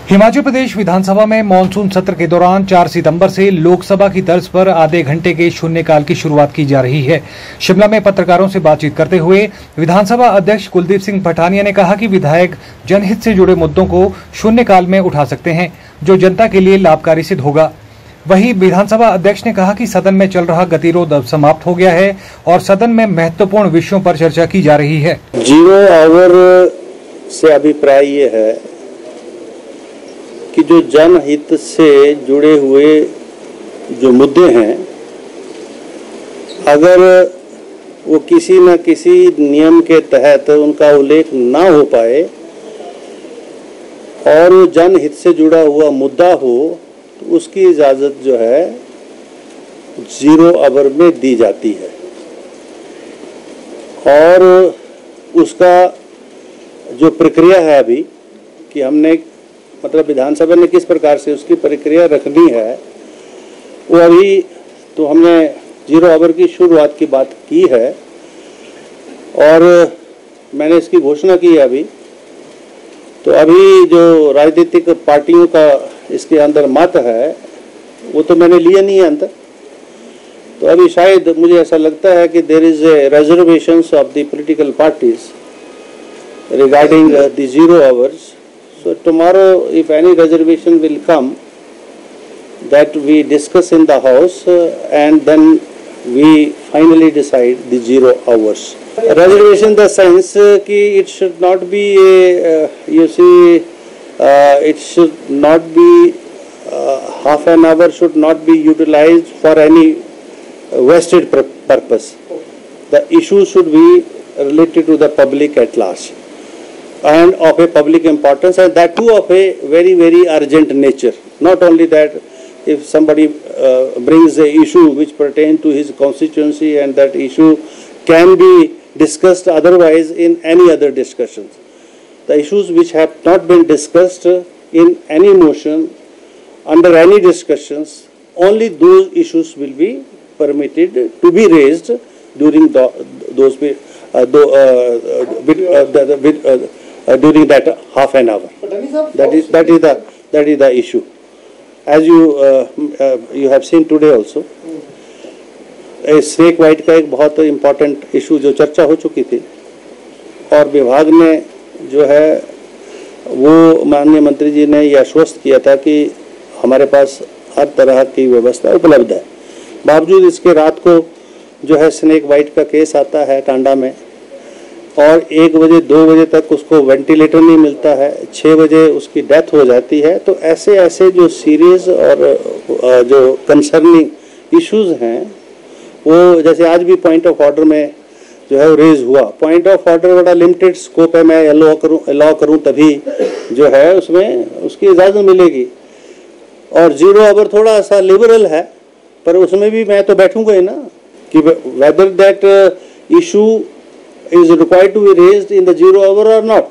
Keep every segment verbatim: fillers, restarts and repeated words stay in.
हिमाचल प्रदेश विधानसभा में मानसून सत्र के दौरान चार सितंबर से लोकसभा की तर्ज पर आधे घंटे के शून्यकाल की शुरुआत की जा रही है। शिमला में पत्रकारों से बातचीत करते हुए विधानसभा अध्यक्ष कुलदीप सिंह पठानिया ने कहा कि विधायक जनहित से जुड़े मुद्दों को शून्यकाल में उठा सकते हैं, जो जनता के लिए लाभकारी सिद्ध होगा। वहीं विधानसभा अध्यक्ष ने कहा कि सदन में चल रहा गतिरोध अब समाप्त हो गया है और सदन में महत्वपूर्ण विषयों पर चर्चा की जा रही है। जीरो आवर से अभिप्राय ये है कि जो जनहित से जुड़े हुए जो मुद्दे हैं, अगर वो किसी न किसी नियम के तहत उनका उल्लेख ना हो पाए और वो जनहित से जुड़ा हुआ मुद्दा हो, तो उसकी इजाज़त जो है जीरो आवर में दी जाती है। और उसका जो प्रक्रिया है अभी कि हमने मतलब विधानसभा ने किस प्रकार से उसकी प्रक्रिया रखनी है, वो अभी तो हमने जीरो आवर की शुरुआत की बात की है और मैंने इसकी घोषणा की है अभी। तो अभी जो राजनीतिक पार्टियों का इसके अंदर मत है वो तो मैंने लिया नहीं है अंदर। तो अभी शायद मुझे ऐसा लगता है कि there is a reservations of the political parties regarding uh, the zero hours. So tomorrow, if any reservation will come, that we discuss in the house uh, and then we finally decide the zero hours. Reservation the sense uh, कि it should not be a, uh, you see, uh, it should not be uh, half an hour should not be utilized for any vested purpose. The issue should be related to the public at large and of a public importance, and that too of a very very urgent nature. Not only that, if somebody uh, brings a issue which pertains to his constituency and that issue can be discussed otherwise in any other discussions. The issues which have not been discussed in any motion, under any discussions, only those issues will be permitted to be raised during the, those uh, the, uh, with, uh, the, the, with, uh, Uh, during that half an hour. That is that is the that is the issue. As you uh, uh, you have seen today also, snake bite का एक बहुत important issue जो चर्चा हो चुकी थी और विभाग ने जो है वो माननीय मंत्री जी ने यह आश्वस्त किया था कि हमारे पास हर तरह की व्यवस्था उपलब्ध है। बावजूद इसके रात को जो है स्नेक वाइट का केस आता है टांडा में और एक बजे दो बजे तक उसको वेंटिलेटर नहीं मिलता है, छः बजे उसकी डेथ हो जाती है। तो ऐसे ऐसे जो सीरियस और जो कंसर्निंग इश्यूज हैं वो, जैसे आज भी पॉइंट ऑफ ऑर्डर में जो है रेज हुआ। पॉइंट ऑफ ऑर्डर बड़ा लिमिटेड स्कोप है, मैं अलाउ करूँ अलाउ करूँ तभी जो है उसमें उसकी इजाज़त मिलेगी। और जीरो आवर थोड़ा सा लिबरल है, पर उसमें भी मैं तो बैठूंगा ही ना कि whether that issue is required to be raised in the zero hour or not.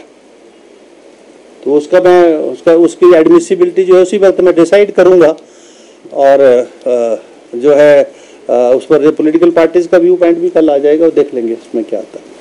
तो उसका मैं उसका उसकी एडमिसिबिलिटी जो है उसी वक्त मैं डिसाइड करूँगा और जो है उस पर पॉलिटिकल पार्टीज का व्यू पॉइंट भी कल आ जाएगा और देख लेंगे इसमें क्या आता है।